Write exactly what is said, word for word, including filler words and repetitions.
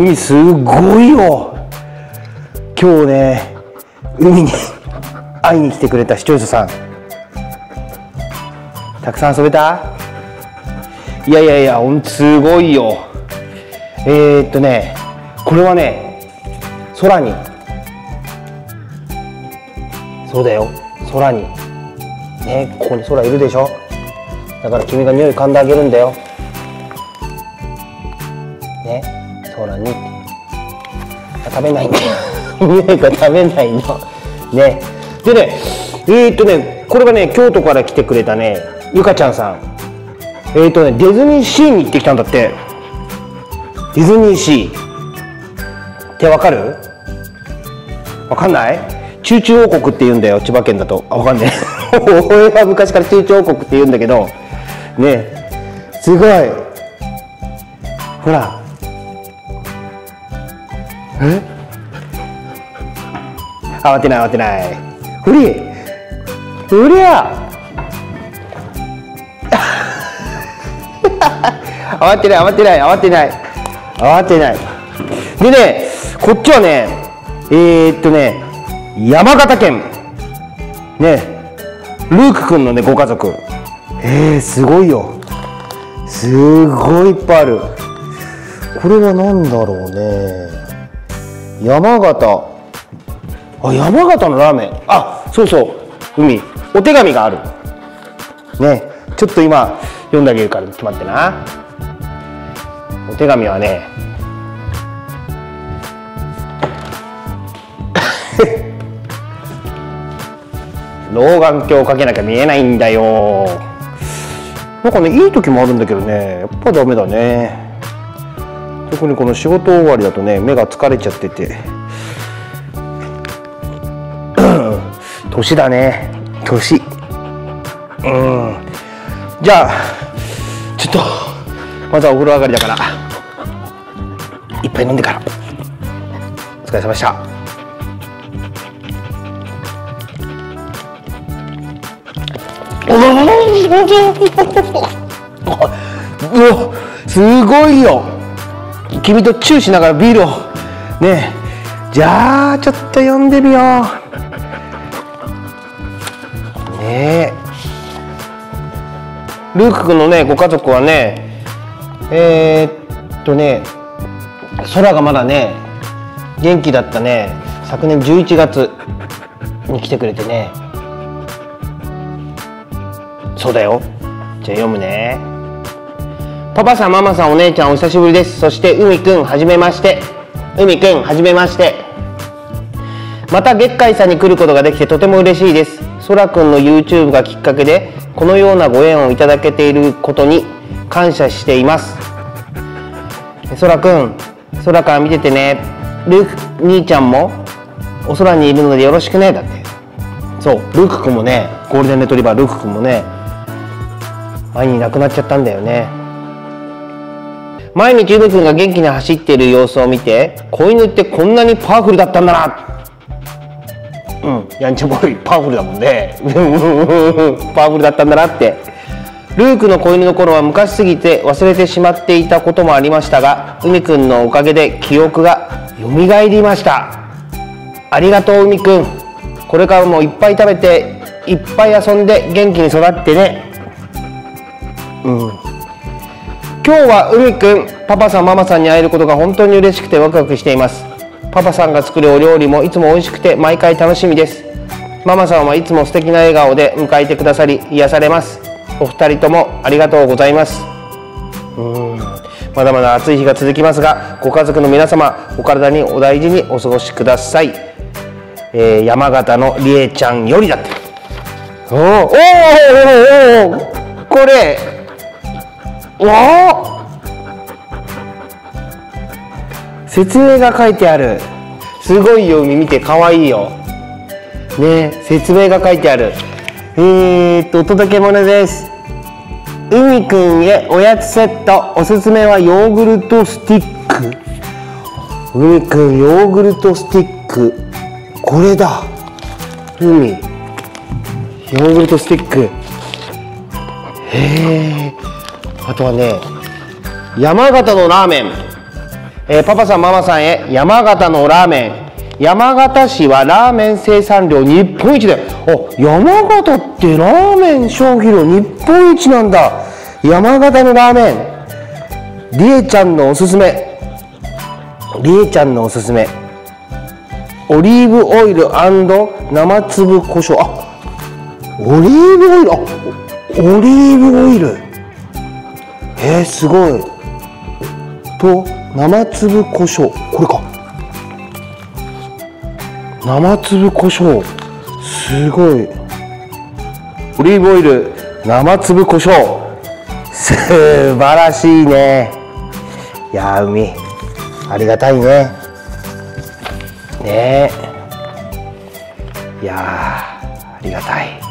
海すごいよ。今日ね、海に会いに来てくれた視聴者さん、たくさん遊べた？いやいやいや、ほんとすごいよ。えー、っとね、これはね、空に、そうだよ、空にね、ここに空いるでしょ。だから君が匂い嗅んであげるんだよね、空に。食べないんだよ匂いが食べないのね。でね、えー、っとね、これがね、京都から来てくれたね、ゆかちゃんさん。えー、っとね、ディズニーシーに行ってきたんだって。ディズニーシーってわかる？わかんない？チューチュー王国って言うんだよ、千葉県だと。あ、わかんねえ俺は昔からチューチュー王国って言うんだけどね、すごい。ほら、え？慌てない慌てない。ふりふりゃ慌てない慌てない慌てない慌てない。でね、こっちはね、えー、っとね、山形県ね、ルークくんのねご家族。えー、すごいよ。すごいいっぱいある。これは何だろうね。山形、あ、山形のラーメン。あ、そうそう、海、お手紙があるね。ちょっと今読んであげるから決まってな。お手紙はね老眼鏡をかけなきゃ見えないんだよ。なんかね、いい時もあるんだけどね、やっぱダメだね。特にこの仕事終わりだとね、目が疲れちゃってて年だね、年。うん、じゃあちょっとまずはお風呂上がりだから一杯飲んでから。お疲れ様でした。うわ、すごいよ。君とチューしながらビールをね。じゃあちょっと読んでみようね。ルーク君のねご家族はね、えー、っとね、空がまだね元気だったね。昨年じゅういちがつに来てくれてね。そうだよ。じゃあ読むね。パパさん、ママさん、お姉ちゃん、お久しぶりです。そして海くん、はじめまして。海くん、はじめまして。また月海さんに来ることができてとても嬉しいです。そらくんの YouTube がきっかけでこのようなご縁をいただけていることに感謝しています。そらくん、空から見ててね。ルーク兄ちゃんもお空にいるのでよろしくね。だって。そう、ルークくんもね、ゴールデンレトリバールークくんもね、前に亡くなっちゃったんだよね。毎日海くんが元気に走っている様子を見て、子犬ってこんなにパワフルだったんだな。うん、やんちゃボーイパワフルだもんねパワフルだったんだなって。ルークの子犬の頃は昔すぎて忘れてしまっていたこともありましたが、海くんのおかげで記憶がよみがえりました。ありがとう海くん。これからもいっぱい食べていっぱい遊んで元気に育ってね。うん、今日は海くん、パパさんママさんに会えることが本当に嬉しくてワクワクしています。パパさんが作るお料理もいつも美味しくて毎回楽しみです。ママさんはいつも素敵な笑顔で迎えてくださり癒されます。お二人ともありがとうございます。うーん、まだまだ暑い日が続きますが、ご家族の皆様お体にお大事にお過ごしください。えー、山形のりえちゃんよりだって。おーおーおーおー、これおー、説明が書いてある。すごいよ海、見てかわいいよね。説明が書いてある。えーっとお届け物です。海くんへおやつセット。おすすめはヨーグルトスティック。海くんヨーグルトスティック、これだ。海ヨーグルトスティック。へえ。あとはね、山形のラーメンえー、パパさんママさんへ、山形のラーメン。山形市はラーメン生産量日本一で、お、山形ってラーメン消費量日本一なんだ。山形のラーメン。りえちゃんのおすすめ。りえちゃんのおすすめ。オリーブオイル&生粒胡椒。あ、オリーブオイル、あ、オリーブオイル。えー、すごい。と、生粒胡椒。これか。生粒胡椒。すごい。オリーブオイル、生粒胡椒。素晴らしいね。いやー、海。ありがたいね。ねえ。いやー、ありがたい。